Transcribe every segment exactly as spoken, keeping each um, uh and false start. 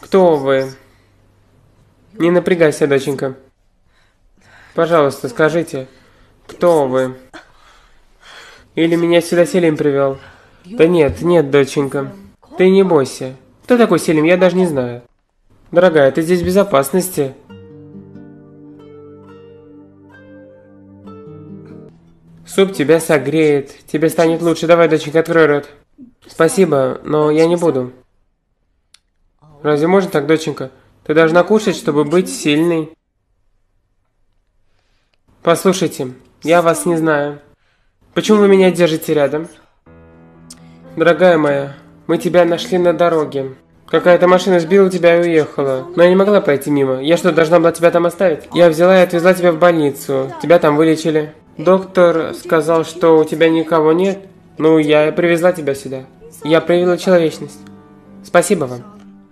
Кто вы? Не напрягайся, доченька. Пожалуйста, скажите, кто вы? Или меня сюда Селим привел? Да нет, нет, доченька. Ты не бойся. Кто такой Селим, я даже не знаю. Дорогая, ты здесь в безопасности. Суп тебя согреет, тебе станет лучше. Давай, доченька, открой рот. Спасибо, но я не буду. Разве можно так, доченька? Ты должна кушать, чтобы быть сильной. Послушайте, я вас не знаю. Почему вы меня держите рядом? Дорогая моя, мы тебя нашли на дороге. Какая-то машина сбила тебя и уехала. Но я не могла пройти мимо. Я что, должна была тебя там оставить? Я взяла и отвезла тебя в больницу. Тебя там вылечили. Доктор сказал, что у тебя никого нет. Ну, я и привезла тебя сюда. Я проявила человечность. Спасибо вам.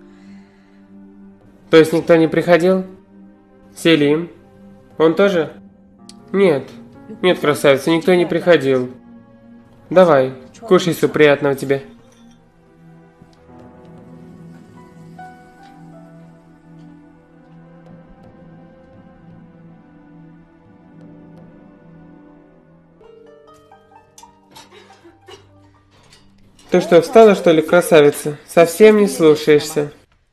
То есть никто не приходил? Селим? Он тоже? Нет. Нет, красавица, никто не приходил. Давай, кушай суп, приятного тебе. Ты что, встала, что ли, красавица? Совсем не слушаешься.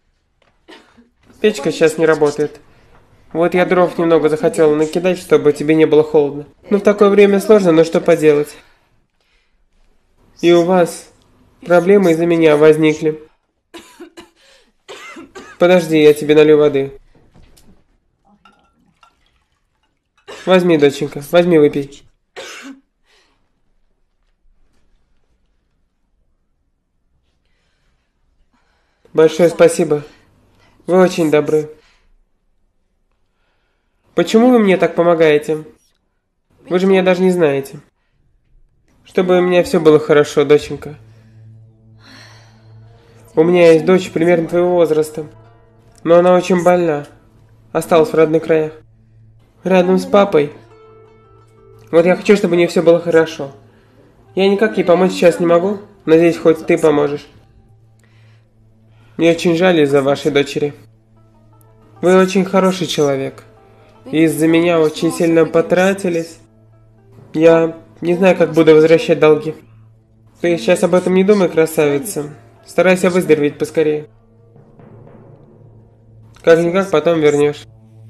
Печка сейчас не работает. Вот я дров немного захотела накидать, чтобы тебе не было холодно. Ну, в такое время сложно, но что поделать. И у вас проблемы из-за меня возникли. Подожди, я тебе налью воды. Возьми, доченька, возьми, выпей. Большое спасибо. Вы очень добры. Почему вы мне так помогаете? Вы же меня даже не знаете. Чтобы у меня все было хорошо, доченька. У меня есть дочь примерно твоего возраста. Но она очень больна. Осталась в родных краях. Рядом с папой. Вот я хочу, чтобы у нее все было хорошо. Я никак ей помочь сейчас не могу. Надеюсь, хоть ты поможешь. Мне очень жаль из-за вашей дочери. Вы очень хороший человек. И из-за меня очень сильно потратились. Я не знаю, как буду возвращать долги. Ты сейчас об этом не думай, красавица. Старайся выздороветь поскорее. Как-никак потом вернешь.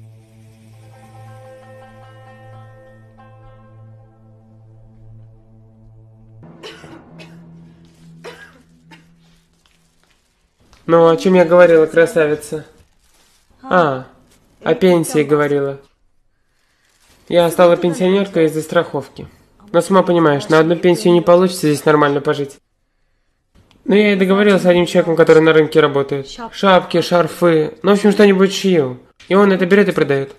Ну, о чем я говорила, красавица? А, о пенсии говорила. Я стала пенсионеркой из-за страховки. Но сама понимаешь, на одну пенсию не получится здесь нормально пожить. Но я и договорилась с одним человеком, который на рынке работает. Шапки, шарфы, ну в общем что-нибудь шью. И он это берет и продает.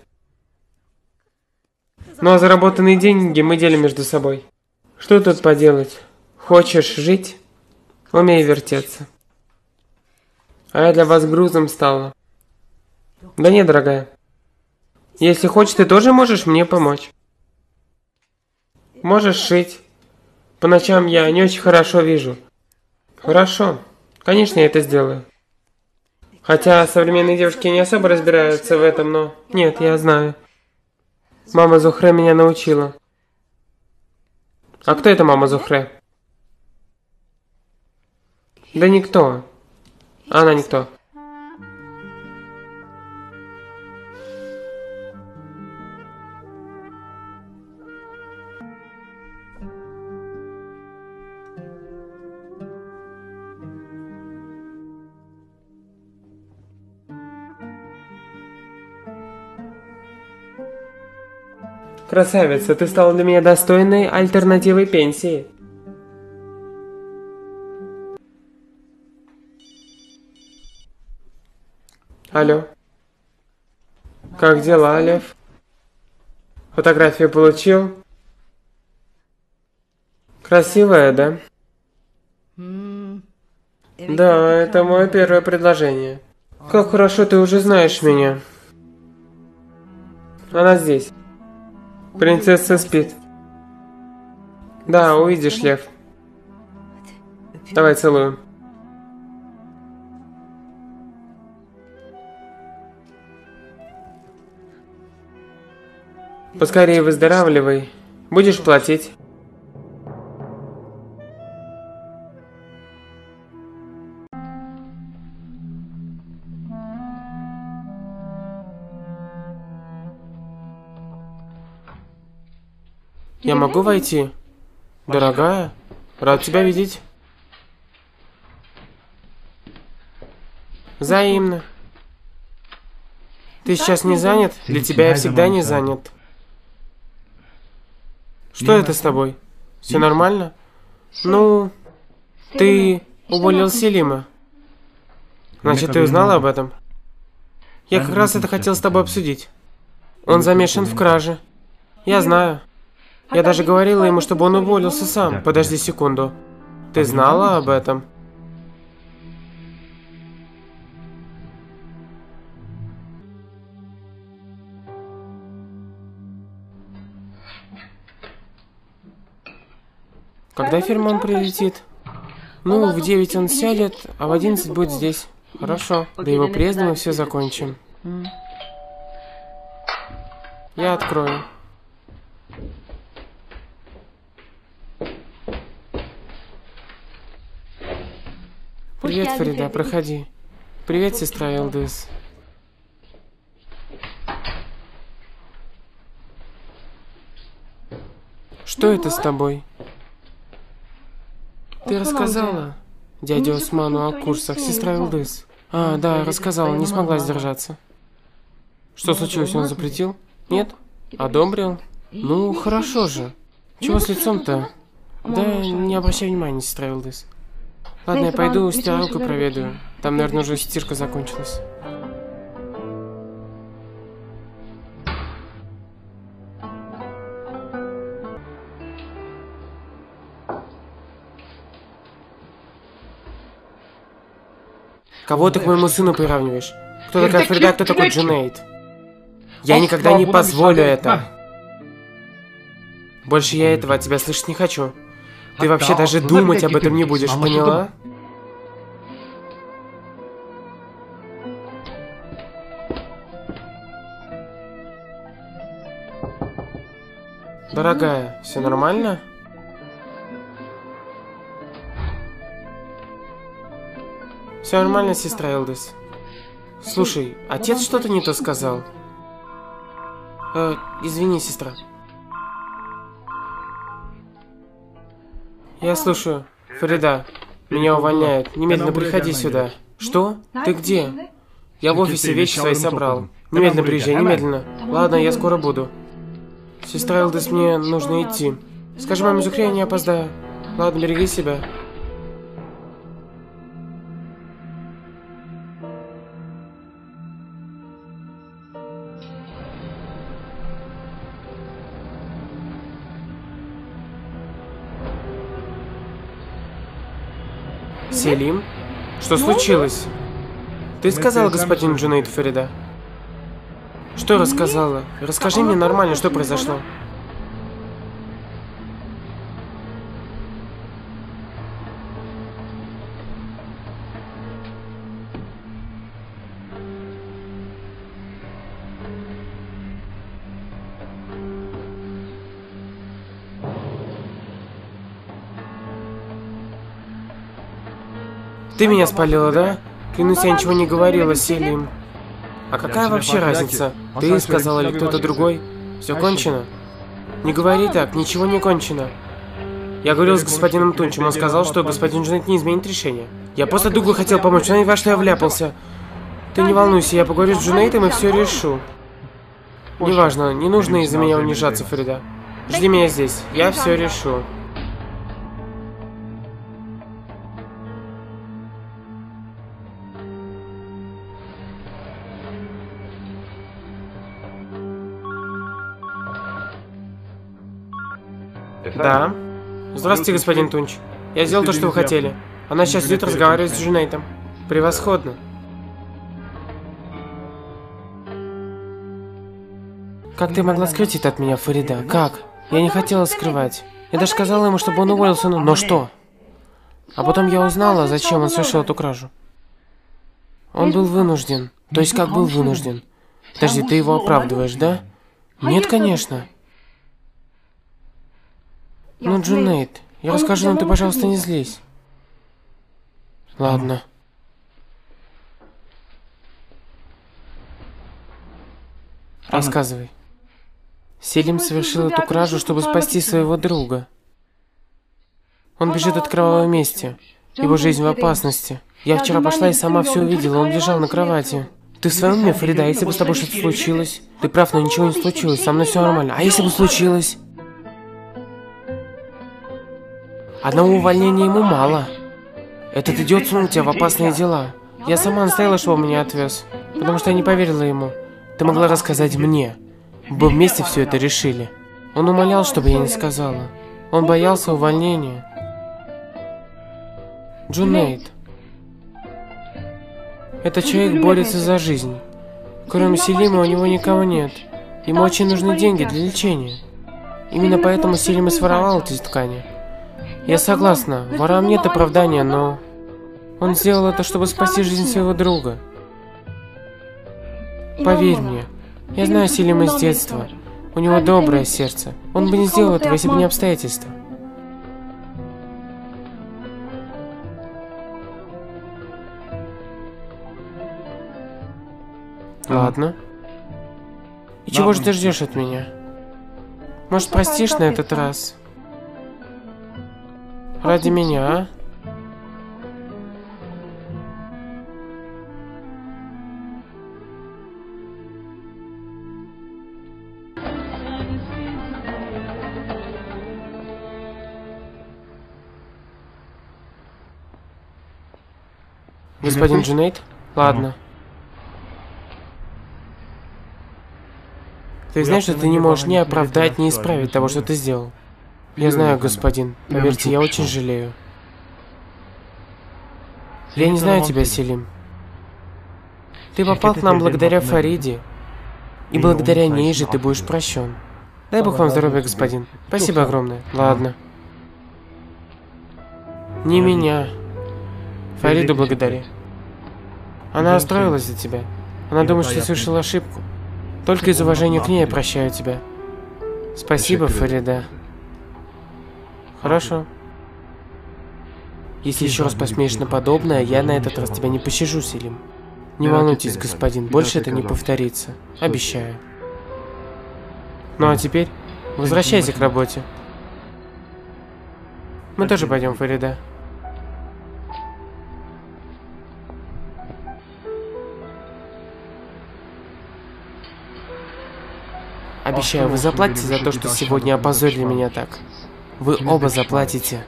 Ну а заработанные деньги мы делим между собой. Что тут поделать? Хочешь жить? Умей вертеться. А я для вас грузом стала. Да нет, дорогая. Если хочешь, ты тоже можешь мне помочь. Можешь шить. По ночам я не очень хорошо вижу. Хорошо. Конечно, я это сделаю. Хотя современные девушки не особо разбираются в этом, но... Нет, я знаю. Мама Зухре меня научила. А кто это мама Зухре? Да никто. Она никто. Красавица, ты стала для меня достойной альтернативой пенсии. Алло. Как дела, Лев? Фотографию получил? Красивая, да? Да, это мое первое предложение. Как хорошо ты уже знаешь меня. Она здесь. Принцесса спит. Да, увидишь, Лев. Давай целую. Поскорее выздоравливай. Будешь платить. Я могу войти? Дорогая, рад тебя видеть. Взаимно. Ты сейчас не занят? Для тебя я всегда не занят. Что это с тобой? Все нормально? Ну, ты уволил Селима. Значит, ты узнала об этом? Я как раз это хотел с тобой обсудить. Он замешан в краже. Я знаю. Я даже говорила ему, чтобы он уволился сам. Подожди секунду. Ты знала об этом? Когда Ферман прилетит? Ну, в девять он сядет, а в одиннадцать будет здесь. Хорошо. До его приезда мы все закончим. Я открою. Привет, Фарида, проходи. Привет, сестра Элдис. Что это с тобой? Ты рассказала дяде Осману о курсах, сестра Элдис? А, да, рассказала, не смогла сдержаться. Что случилось, он запретил? Нет? Одобрил? Ну, хорошо же. Чего с лицом-то? Да, не обращай внимания, сестра Элдис. Ладно, я пойду стиралку проведаю. Там, наверное, уже стирка закончилась. Кого ты к моему сыну приравниваешь? Кто такая Фарида, кто такой Джунейд? Я никогда не позволю это. Больше я этого от тебя слышать не хочу. Ты вообще даже думать об этом не будешь, поняла? Дорогая, все нормально? Все нормально, сестра Элдис. Слушай, отец что-то не то сказал. Э, извини, сестра. Я слушаю. Фарида, меня увольняют. Немедленно приходи сюда. Что? Ты где? Я в офисе вещи свои собрал. Немедленно приезжай, немедленно. Ладно, я скоро буду. Сестра Элдис, мне нужно идти. Скажи маме Зухре, я не опоздаю. Ладно, береги себя. Селим? Что случилось? Ты сказала господину Джунейду, Фарида? Что рассказала? Расскажи мне нормально, что произошло. Ты меня спалила, да? Клянусь, я ничего не говорила, Селим. А какая вообще разница? Ты сказала или кто-то другой? Все кончено? Не говори так, ничего не кончено. Я говорил с господином Тунчем, он сказал, что господин Джунейд не изменит решение. Я просто Дуглу хотел помочь, но не во что я вляпался. Ты не волнуйся, я поговорю с Джунейдом и все решу. Неважно, не нужно из-за меня унижаться, Фарида. Жди меня здесь, я все решу. Да. Здравствуйте, господин Тунч. Я сделал то, что вы хотели. Она сейчас идет разговаривать с Джунейдом. Превосходно. Как ты могла скрыть это от меня, Фарида? Как? Я не хотела скрывать. Я даже сказала ему, чтобы он уволился, но... Но что? А потом я узнала, зачем он совершил эту кражу. Он был вынужден. То есть как был вынужден? Подожди, ты его оправдываешь, да? Нет, конечно. Ну, Джунейд, я расскажу, но ты, пожалуйста, не злись. Ладно. Рассказывай. Селим совершил эту кражу, чтобы спасти своего друга. Он бежит от кровавой мести. Его жизнь в опасности. Я вчера пошла и сама все увидела, он лежал на кровати. Ты в своем уме, Фарида? Если бы с тобой что-то случилось? Ты прав, но ничего не случилось, со мной все нормально. А если бы случилось? Одного увольнения ему мало. Этот идиот сунул тебя в опасные дела. Я сама настояла, чтобы меня отвез, потому что я не поверила ему. Ты могла рассказать мне. Мы бы вместе все это решили. Он умолял, чтобы я не сказала. Он боялся увольнения. Джунейд. Этот человек борется за жизнь. Кроме Селима у него никого нет. Ему очень нужны деньги для лечения. Именно поэтому Селим и своровал эти ткани. Я согласна, ворам нет оправдания, но... Он сделал это, чтобы спасти жизнь своего друга. Поверь мне, я знаю Селима с детства. У него доброе сердце. Он бы не сделал этого, если бы не обстоятельства. Ладно. И чего же ты ждешь от меня? Может, простишь на этот раз? Ради меня, а? Господин Джунейд? Ладно. Ты знаешь, что ты не можешь ни оправдать, ни исправить того, что ты сделал. Я знаю, господин. Поверьте, я очень жалею. Я не знаю тебя, Селим. Ты попал к нам благодаря Фариде. И благодаря ней же ты будешь прощен. Дай Бог вам здоровья, господин. Спасибо огромное. Ладно. Не меня. Фариду благодари. Она расстроилась за тебя. Она думает, что ты совершил ошибку. Только из уважения к ней я прощаю тебя. Спасибо, Фарида. Хорошо. Если еще раз посмеешь на подобное, я на этот раз тебя не пощажу, Селим. Не волнуйтесь, господин, больше это не повторится. Обещаю. Ну а теперь, возвращайся к работе. Мы тоже пойдем, Фарида. Обещаю, вы заплатите за то, что сегодня опозорили меня так. Вы оба заплатите.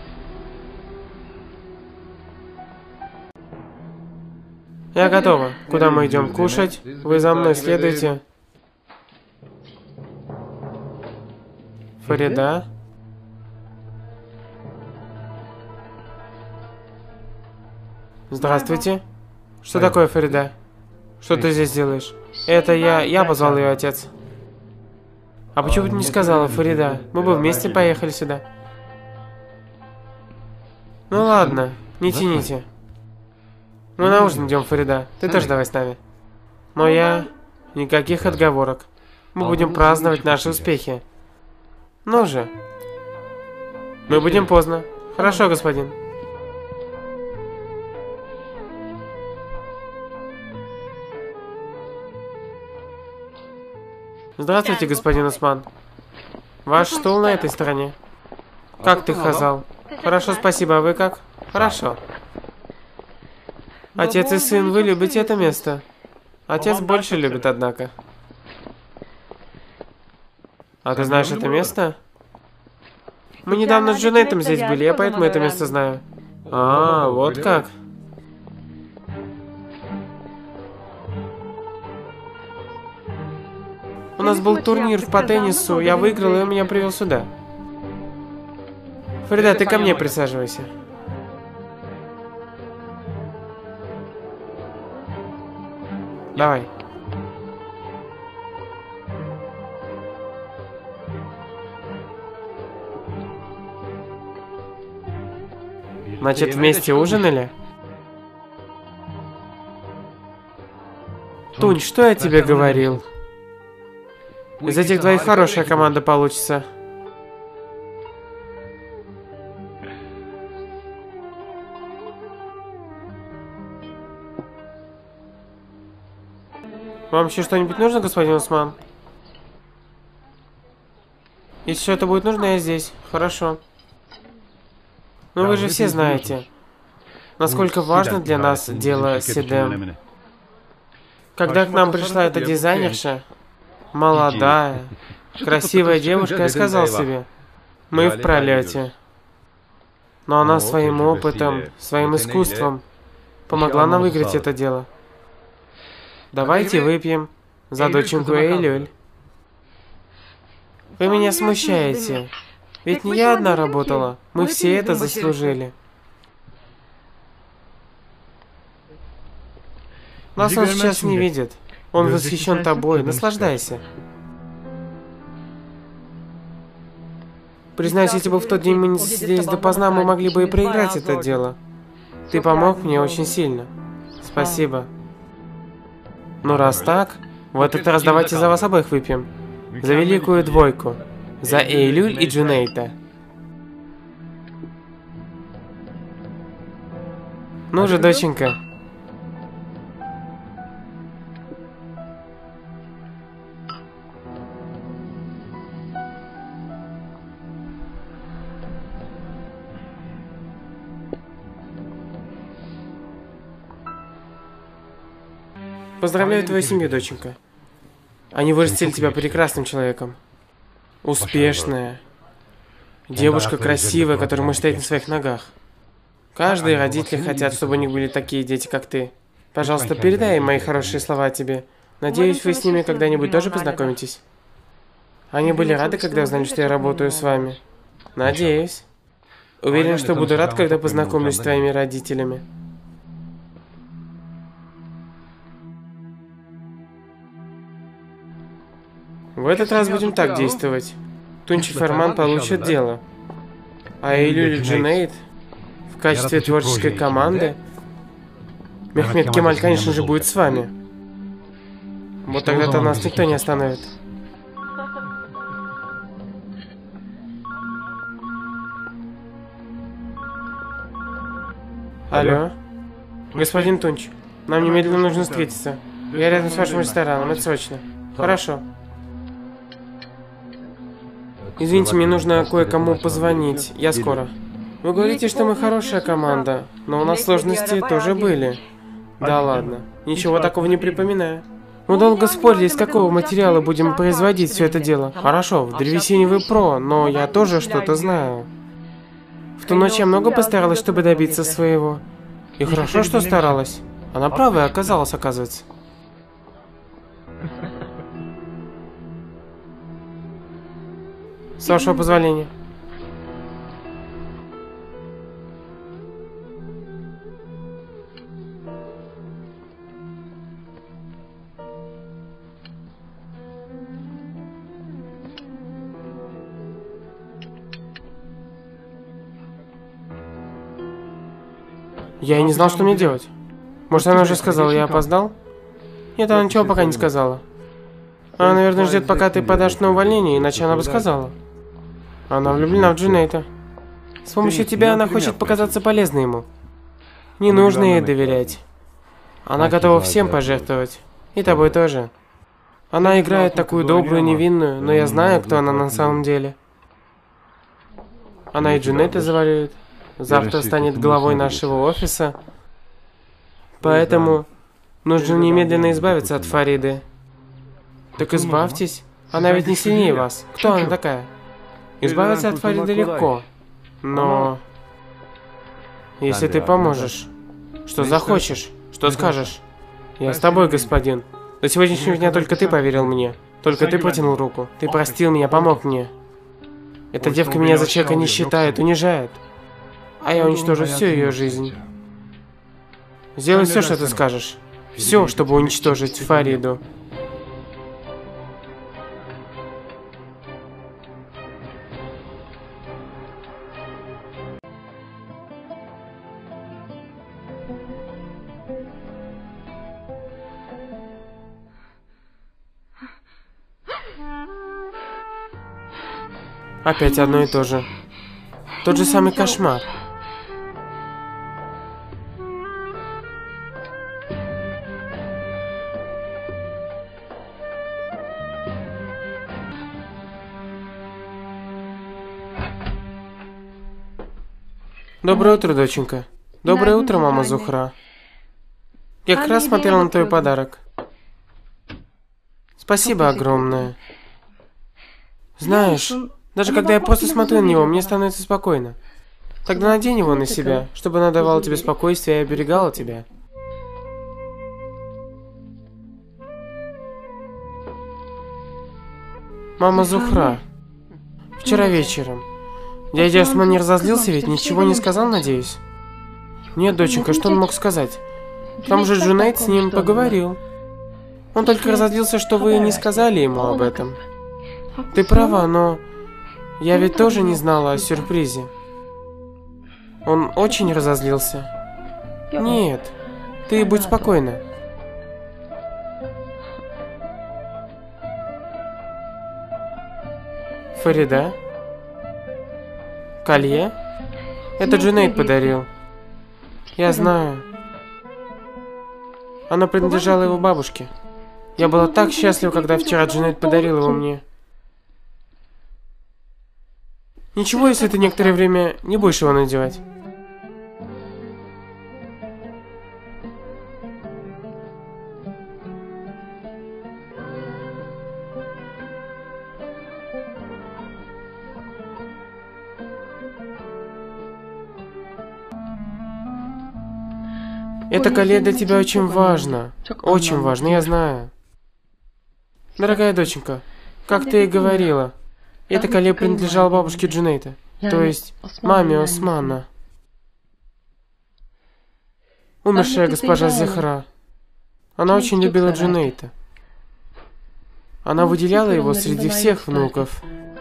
Я готова. Куда мы идем кушать? Вы за мной следуйте. Фарида? Здравствуйте. Что такое, Фарида? Что ты здесь делаешь? Это я... Я позвал ее отец. А почему ты не сказала, Фарида? Мы бы вместе поехали сюда. Ну ладно, не тяните. Мы на ужин идем, Фарида. Ты тоже давай с нами. Но я... Никаких отговорок. Мы будем праздновать наши успехи. Ну же. Мы будем поздно. Хорошо, господин. Здравствуйте, господин Усман. Ваш стул на этой стороне. Как ты, Хазал? Хорошо, спасибо. А вы как? Хорошо. Отец и сын, вы любите это место? Отец больше любит, однако. А ты знаешь это место? Мы недавно с Джунейдом здесь были, я поэтому это место знаю. А, вот как. У нас был турнир по теннису, я выиграл, и он меня привел сюда. Фарида, ты ко мне присаживайся. Давай. Значит, вместе ужинали? Тунь, что я тебе говорил? Из этих двоих хорошая команда получится. Вам еще что-нибудь нужно, господин Усман? Если что-то будет нужно, я здесь. Хорошо. Ну вы же все знаете, насколько важно для нас дело Сидем. Когда к нам пришла эта дизайнерша, молодая, красивая девушка, я сказал себе, мы в пролете. Но она своим опытом, своим искусством помогла нам выиграть это дело. Давайте выпьем за доченьку Эйлюль. Вы меня смущаете. Ведь не я одна работала. Мы все это заслужили. Нас он сейчас не видит. Он восхищен тобой. Наслаждайся. Признаюсь, если бы в тот день мы не засиделись допоздна, мы могли бы и проиграть это дело. Ты помог мне очень сильно. Спасибо. Ну раз так, в этот раз давайте за вас обоих выпьем. За великую двойку. За Эйлюль и Джунейта. Ну же, доченька. Поздравляю твою семью, доченька. Они вырастили тебя прекрасным человеком. Успешная. Девушка красивая, которую можешь стоять на своих ногах. Каждые родители хотят, чтобы у них были такие дети, как ты. Пожалуйста, передай им мои хорошие слова тебе. Надеюсь, вы с ними когда-нибудь тоже познакомитесь. Они были рады, когда узнали, что я работаю с вами. Надеюсь. Уверен, что буду рад, когда познакомлюсь с твоими родителями. В этот раз будем так действовать. Тунчи Ферман получит дело. А Эйлюль и Джунейд в качестве творческой команды. Мехмед Кемаль, конечно же, будет с вами. Вот тогда-то нас никто не остановит. Алло? Господин Тунч, нам немедленно нужно встретиться. Я рядом с вашим рестораном, это срочно. Хорошо. Извините, мне нужно кое-кому позвонить. Я скоро. Вы говорите, что мы хорошая команда, но у нас сложности тоже были. Да ладно. Ничего такого не припоминаю. Мы долго спорили, из какого материала будем производить все это дело. Хорошо, в древесине вы про, но я тоже что-то знаю. В ту ночь я много постаралась, чтобы добиться своего. И хорошо, что старалась. Она правая оказалась, оказывается. С вашего позволения. Я и не знал, что мне делать. Может, она уже сказала, я опоздал? Нет, она ничего пока не сказала. Она, наверное, ждет, пока ты подашь на увольнение, иначе она бы сказала. Она влюблена в Джунейта. С помощью тебя она хочет показаться полезной ему. Не нужно ей доверять. Она готова всем пожертвовать. И тобой тоже. Она играет такую добрую, невинную, но я знаю, кто она на самом деле. Она и Джунейта завалюет. Завтра станет главой нашего офиса. Поэтому нужно немедленно избавиться от Фариды. Так избавьтесь. Она ведь не сильнее вас. Кто она такая? Избавиться от Фариды легко. Но... Если ты поможешь. Что захочешь. Что скажешь. Я с тобой, господин. До сегодняшнего дня только ты поверил мне. Только ты протянул руку. Ты простил меня, помог мне. Эта девка меня за человека не считает, унижает. А я уничтожу всю ее жизнь. Сделай все, что ты скажешь. Все, чтобы уничтожить Фариду. Опять одно и то же. Тот же самый кошмар. Доброе утро, доченька. Доброе утро, мама Зухра. Я как раз смотрела на твой подарок. Спасибо огромное. Знаешь, даже когда я просто смотрю на него, мне становится спокойно. Тогда надень его на себя, чтобы она давала тебе спокойствие и оберегала тебя. Мама Зухра. Вчера вечером. Дядя Осман не разозлился, ведь ничего не сказал, надеюсь? Нет, доченька, что он мог сказать? К тому же Джунейд с ним поговорил. Он только разозлился, что вы не сказали ему об этом. Ты права, но я ведь тоже не знала о сюрпризе. Он очень разозлился. Нет, ты будь спокойна. Фарида? Колье? Это Джунейд подарил. Я знаю. Оно принадлежало его бабушке. Я была так счастлива, когда вчера Джунейд подарил его мне. Ничего, если ты некоторое время не будешь его надевать. Это колье для тебя очень важно. Очень важно, я знаю. Дорогая доченька, как ты и говорила, это колье принадлежало бабушке Джунейда, то есть маме Османа. Умершая госпожа Зухра. Она очень любила Джунейда. Она выделяла его среди всех внуков.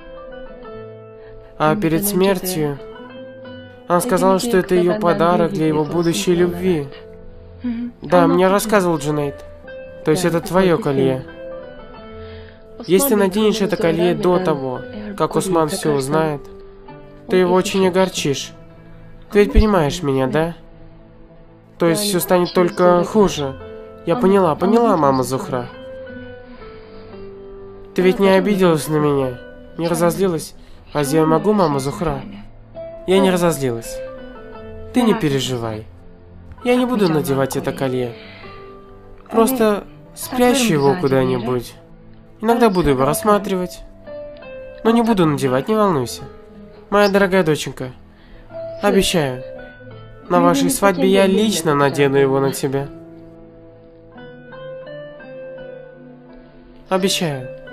А перед смертью она сказала, что это ее подарок для его будущей любви. Да, мне рассказывал Джунейд. То есть это твое колье. Если ты наденешь это колье до того, как Осман все узнает, ты его очень огорчишь. Ты ведь понимаешь меня, да? То есть все станет только хуже. Я поняла, поняла, мама Зухра. Ты ведь не обиделась на меня? Не разозлилась? Разве я могу, мама Зухра? Я не разозлилась. Ты не переживай. Я не буду надевать это колье. Просто спрячу его куда-нибудь. Иногда буду его рассматривать. Но не буду надевать, не волнуйся. Моя дорогая доченька, обещаю, на вашей свадьбе я лично надену его на тебя. Обещаю.